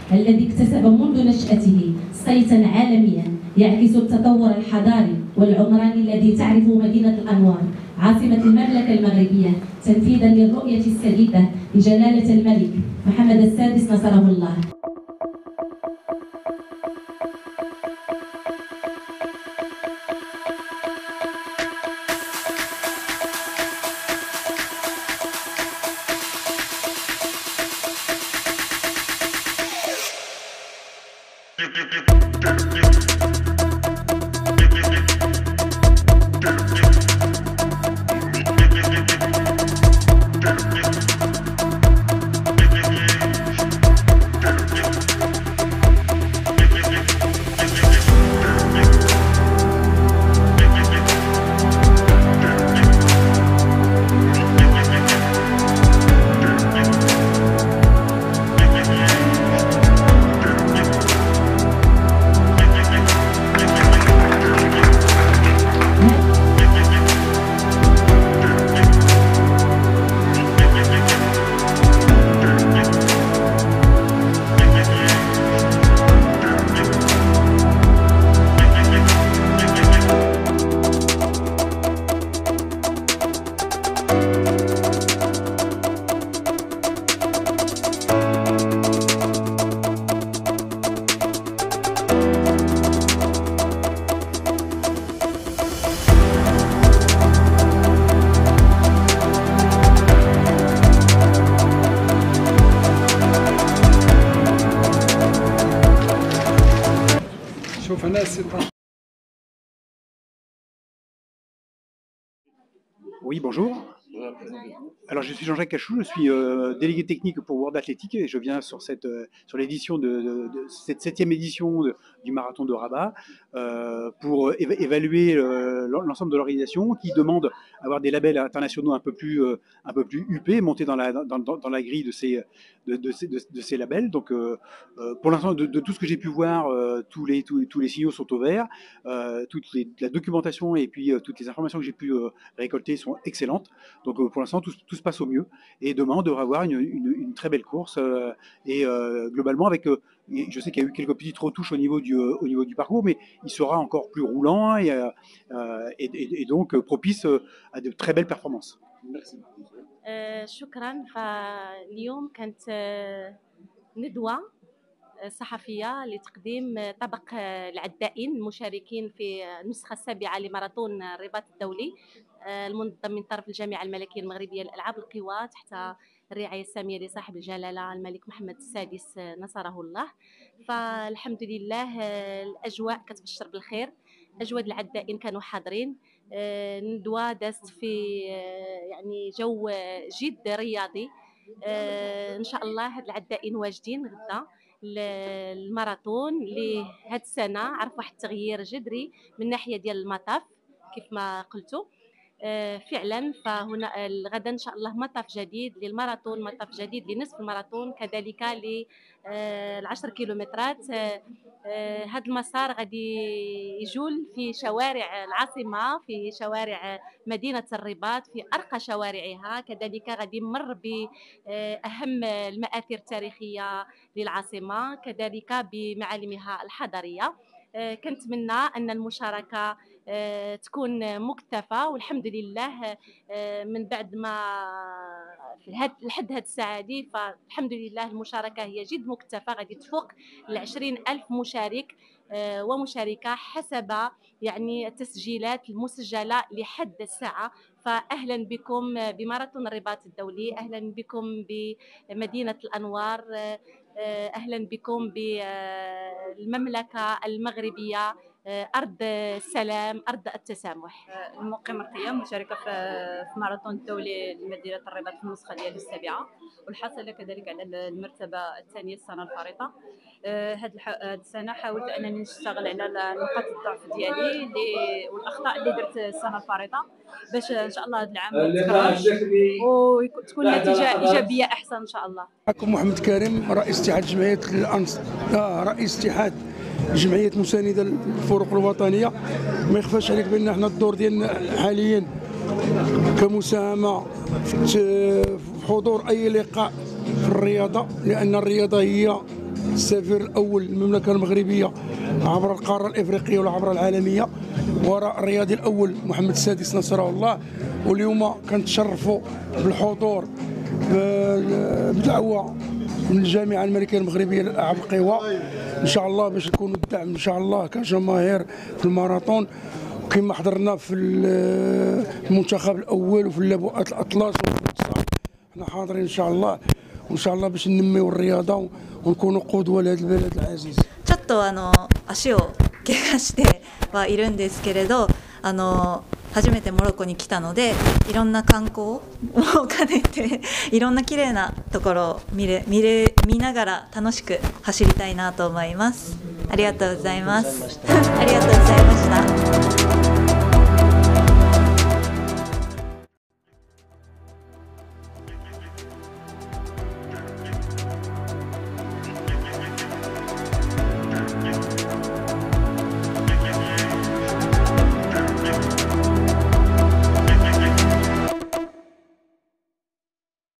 الذي اكتسب منذ نشأته صيتا عالميا يعكس التطور الحضاري والعمراني الذي تعرف مدينة الأنوار عاصمة المملكة المغربية تنفيذا للرؤية السديدة لجلالة الملك محمد السادس نصره الله. Oui, bonjour. Alors, je suis Jean-Jacques Cachou, je suis délégué technique pour World Athletic et je viens sur l'édition de cette 7e édition du marathon de Rabat pour évaluer l'ensemble de l'organisation qui demande à avoir des labels internationaux un peu plus huppés, montés dans la grille de ces labels. Donc, pour l'instant, de tout ce que j'ai pu voir, tous les signaux sont au vert, la documentation et puis toutes les informations que j'ai pu récolter sont excellentes. Donc, pour l'instant, tout se passe au mieux. Et demain, on devrait avoir une très belle course. Globalement, je sais qu'il y a eu quelques petites retouches au niveau du parcours, mais il sera encore plus roulant et donc propice à de très belles performances. Merci. شكرا. فاليوم كانت ندوة صحفية لتقديم طبق العدائين المشاركين في النسخة السابعة لماراثون الرباط الدولي المنظم من طرف الجامعة الملكية المغربية للألعاب القوى تحت الرعاية السامية لصاحب الجلالة الملك محمد السادس نصره الله. فالحمد لله الأجواء كتبشر بالخير، أجواء العدائين كانوا حاضرين. ندوة دازت في يعني جو جد رياضي. إن شاء الله هاد العدائين واجدين غدا الماراثون اللي هاد السنة عرف واحد التغيير جذري من ناحية ديال المطاف كيف ما قلتوا. فعلا فهنا غدا ان شاء الله مطاف جديد للماراثون، مطاف جديد لنصف الماراثون، كذلك ل10 كيلومترات. هذا المسار غادي يجول في شوارع العاصمه، في شوارع مدينه الرباط، في ارقى شوارعها. كذلك غادي يمر باهم المآثر التاريخيه للعاصمه، كذلك بمعالمها الحضاريه. كنتمنى ان المشاركه تكون مكتفة، والحمد لله من بعد ما لحد هاد الساعة دي فالحمد لله المشاركة هي جد مكتفة، غادي تفوق 20,000 مشارك ومشاركة حسب يعني التسجيلات المسجلة لحد الساعة. فأهلا بكم بماراثون الرباط الدولي، أهلا بكم بمدينة الأنوار، أهلا بكم بالمملكة المغربية، أرض السلام، أرض التسامح. المقيمة القيام مشاركة في ماراثون الدولي لمدينة الرباط في النسخة ديال السابعة، والحاصلة كذلك على المرتبة الثانية السنة الفارطة. هاد السنة حاولت أنني نشتغل على نقاط الضعف ديالي والأخطاء اللي درت السنة الفارطة باش إن شاء الله هذا العام ما تتكررش وتكون نتيجة إيجابية أحسن إن شاء الله. معكم محمد كريم، رئيس اتحاد جمعية رئيس اتحاد جمعية مساندة الفرق الوطنية. ما يخفاش عليك بأن احنا الدور ديالنا حاليا كمساهمة في حضور أي لقاء في الرياضة، لأن الرياضة هي السفير الاول للمملكه المغربيه عبر القاره الافريقيه وعبر العالميه، وراء الرياضي الاول محمد السادس نصره الله. واليوم كنتشرفوا بالحضور بدعوه من الجامعه الملكيه المغربيه للالعاب القوى ان شاء الله، باش نكونوا الدعم ان شاء الله كجماهير في الماراثون، كما حضرنا في المنتخب الاول وفي اللبؤات الاطلس حنا حاضرين ان شاء الله، وان شاء الله باش ننميو الرياضه ونكونوا قدوه لهذا البلد العزيز. ちょっと足を怪我してはいるんですけれど、初めてモロッコに来たので、いろんな観光を兼ねていろんな綺麗なところを見ながら楽しく走りたいなと思います。ありがとうございます。ありがとうございました。